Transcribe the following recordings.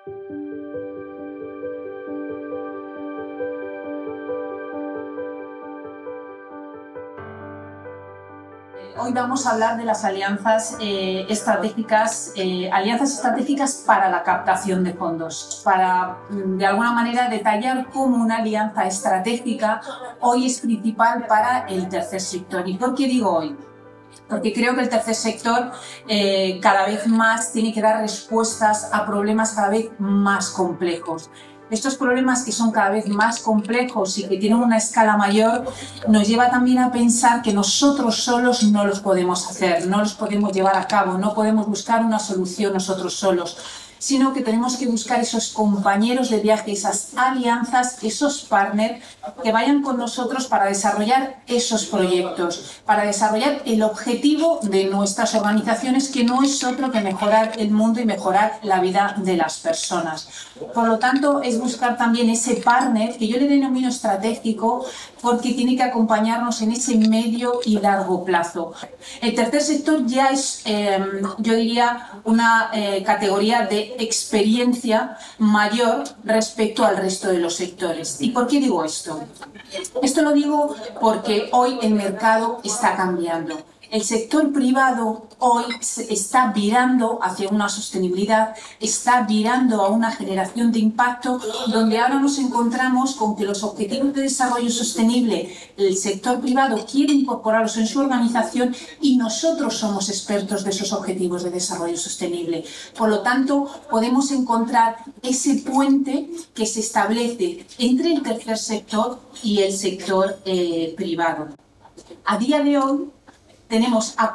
Hoy vamos a hablar de las alianzas estratégicas para la captación de fondos, para de alguna manera detallar cómo una alianza estratégica hoy es principal para el tercer sector. ¿Y por qué digo hoy? Porque creo que el tercer sector cada vez más tiene que dar respuestas a problemas cada vez más complejos. Estos problemas que son cada vez más complejos y que tienen una escala mayor nos lleva también a pensar que nosotros solos no los podemos hacer, no los podemos llevar a cabo, no podemos buscar una solución nosotros solos, sino que tenemos que buscar esos compañeros de viaje, esas alianzas, esos partners que vayan con nosotros para desarrollar esos proyectos, para desarrollar el objetivo de nuestras organizaciones, que no es otro que mejorar el mundo y mejorar la vida de las personas. Por lo tanto, es buscar también ese partner, que yo le denomino estratégico, porque tiene que acompañarnos en ese medio y largo plazo. El tercer sector ya es, yo diría, una categoría de experiencia mayor respecto al resto de los sectores. ¿Y por qué digo esto? Esto lo digo porque hoy el mercado está cambiando. El sector privado hoy está virando hacia una sostenibilidad, está virando a una generación de impacto, donde ahora nos encontramos con que los objetivos de desarrollo sostenible, el sector privado quiere incorporarlos en su organización y nosotros somos expertos de esos objetivos de desarrollo sostenible. Por lo tanto, podemos encontrar ese puente que se establece entre el tercer sector y el sector privado. A día de hoy, tenemos a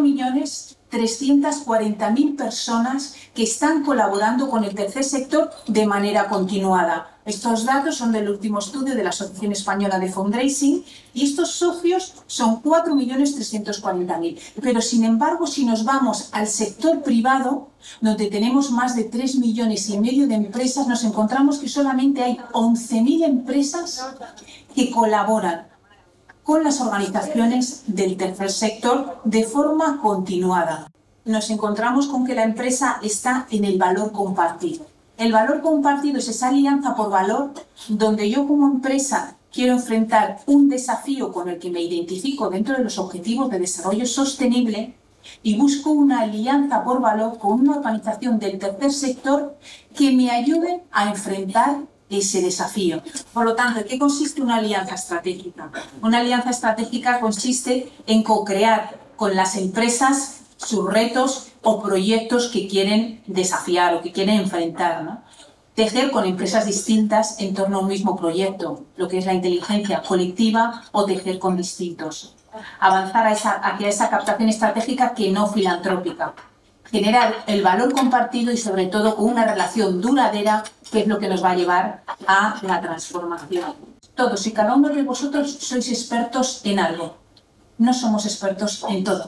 4.340.000 personas que están colaborando con el tercer sector de manera continuada. Estos datos son del último estudio de la Asociación Española de Fundraising y estos socios son 4.340.000. Pero, sin embargo, si nos vamos al sector privado, donde tenemos más de 3,5 millones de empresas, nos encontramos que solamente hay 11.000 empresas que colaboran con las organizaciones del tercer sector de forma continuada. Nos encontramos con que la empresa está en el valor compartido. El valor compartido es esa alianza por valor donde yo como empresa quiero enfrentar un desafío con el que me identifico dentro de los objetivos de desarrollo sostenible y busco una alianza por valor con una organización del tercer sector que me ayude a enfrentar ese desafío. Por lo tanto, ¿en qué consiste una alianza estratégica? Una alianza estratégica consiste en co-crear con las empresas sus retos o proyectos que quieren desafiar o que quieren enfrentar, ¿no? Tejer con empresas distintas en torno a un mismo proyecto, lo que es la inteligencia colectiva, o tejer con distintos. Avanzar hacia esa captación estratégica que no filantrópica. Generar el valor compartido y, sobre todo, con una relación duradera, que es lo que nos va a llevar a la transformación. Todos y cada uno de vosotros sois expertos en algo. No somos expertos en todo.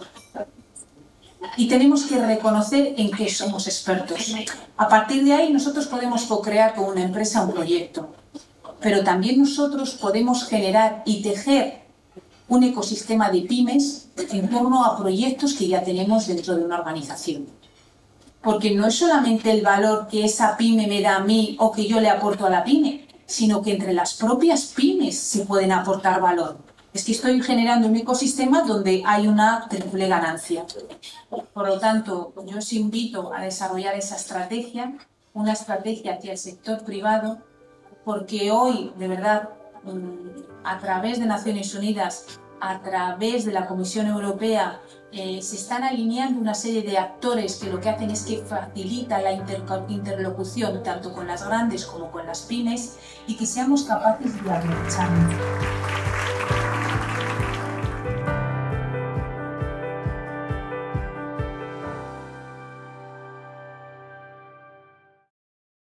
Y tenemos que reconocer en qué somos expertos. A partir de ahí, nosotros podemos co-crear con una empresa un proyecto. Pero también nosotros podemos generar y tejer un ecosistema de pymes en torno a proyectos que ya tenemos dentro de una organización. Porque no es solamente el valor que esa pyme me da a mí o que yo le aporto a la pyme, sino que entre las propias pymes se pueden aportar valor. Es que estoy generando un ecosistema donde hay una triple ganancia. Por lo tanto, yo os invito a desarrollar esa estrategia, una estrategia hacia el sector privado, porque hoy, de verdad, a través de Naciones Unidas, a través de la Comisión Europea, se están alineando una serie de actores que lo que hacen es que facilita la interlocución tanto con las grandes como con las pymes y que seamos capaces de aprovecharnos.